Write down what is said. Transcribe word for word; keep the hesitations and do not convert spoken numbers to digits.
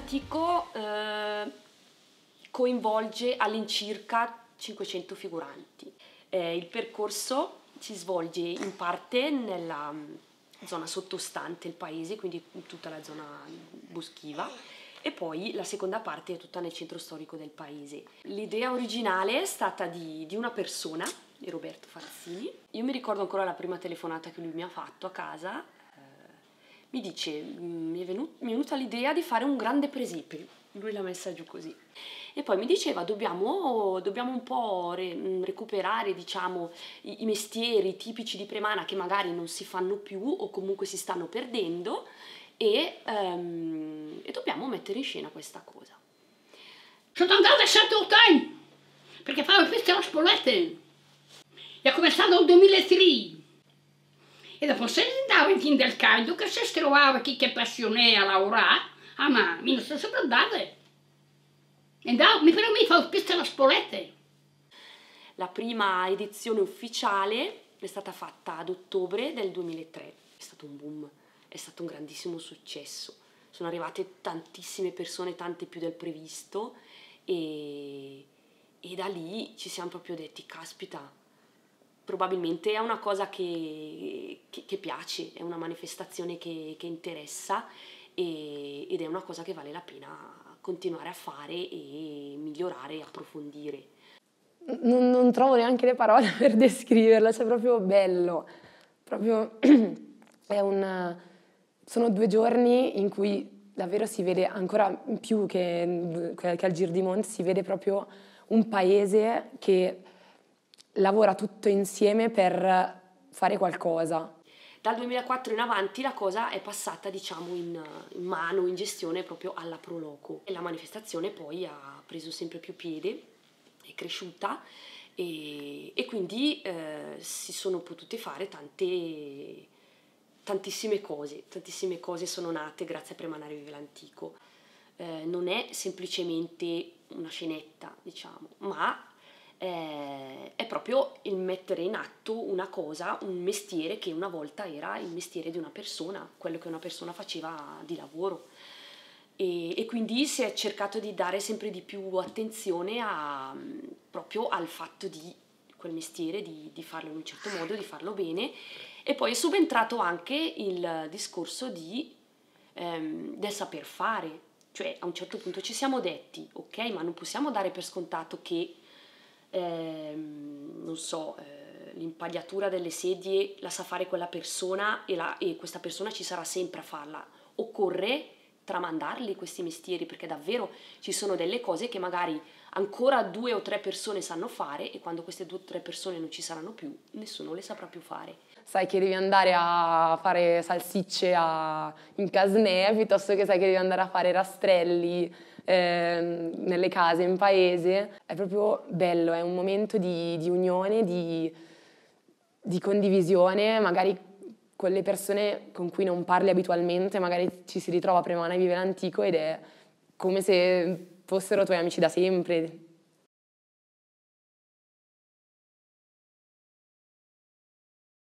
l'Antico eh, coinvolge all'incirca cinquecento figuranti. Eh, il percorso si svolge in parte nella zona sottostante il paese, quindi in tutta la zona boschiva, e poi la seconda parte è tutta nel centro storico del paese. L'idea originale è stata di, di una persona, di Roberto Fazzini. Io mi ricordo ancora la prima telefonata che lui mi ha fatto a casa. Eh, mi dice, mi è, venut- mi è venuta l'idea di fare un grande presepe, lui l'ha messa giù così. E poi mi diceva, dobbiamo, dobbiamo un po' re, recuperare, diciamo, i, i mestieri tipici di Premana che magari non si fanno più o comunque si stanno perdendo, e, um, e dobbiamo mettere in scena questa cosa. Sono andata a Saint-Ouen perché favo il festival Spolette e ho cominciato nel duemilatré e dopo se ne andavo in fin del caldo che se si trovava chi che appassionava a lavorare, ah ma mi non sono sempre andata e andavo, mi però mi fa il festival Spolette. La prima edizione ufficiale è stata fatta ad ottobre del duemilatré, è stato un boom. È stato un grandissimo successo, sono arrivate tantissime persone, tante più del previsto, e, e da lì ci siamo proprio detti, caspita, probabilmente è una cosa che, che, che piace, è una manifestazione che, che interessa, e, ed è una cosa che vale la pena continuare a fare e migliorare e approfondire. Non, non trovo neanche le parole per descriverla, cioè proprio bello, proprio è un... Sono due giorni in cui davvero si vede ancora più che, che al Giro di Monte, si vede proprio un paese che lavora tutto insieme per fare qualcosa. Dal duemilaquattro in avanti la cosa è passata, diciamo, in, in mano, in gestione proprio alla Pro Loco. E la manifestazione poi ha preso sempre più piede, è cresciuta, e, e quindi eh, si sono potute fare tante... tantissime cose, tantissime cose sono nate grazie a Premana Vive l'Antico. Eh, non è semplicemente una scenetta, diciamo, ma eh, è proprio il mettere in atto una cosa, un mestiere che una volta era il mestiere di una persona, quello che una persona faceva di lavoro. E, e quindi si è cercato di dare sempre di più attenzione a, proprio al fatto di quel mestiere, di, di farlo in un certo modo, di farlo bene. E poi è subentrato anche il discorso di, ehm, del saper fare, cioè a un certo punto ci siamo detti, ok, ma non possiamo dare per scontato che, ehm, non so, eh, l'impagliatura delle sedie la sa fare quella persona e, la, e questa persona ci sarà sempre a farla. Occorre tramandarli questi mestieri, perché davvero ci sono delle cose che magari ancora due o tre persone sanno fare, e quando queste due o tre persone non ci saranno più, nessuno le saprà più fare. Sai che devi andare a fare salsicce a, in casnè, piuttosto che sai che devi andare a fare rastrelli eh, nelle case, in paese. È proprio bello, è un momento di, di unione, di, di condivisione, magari con le persone con cui non parli abitualmente, magari ci si ritrova a Premana Vive l'Antico ed è come se fossero tuoi amici da sempre.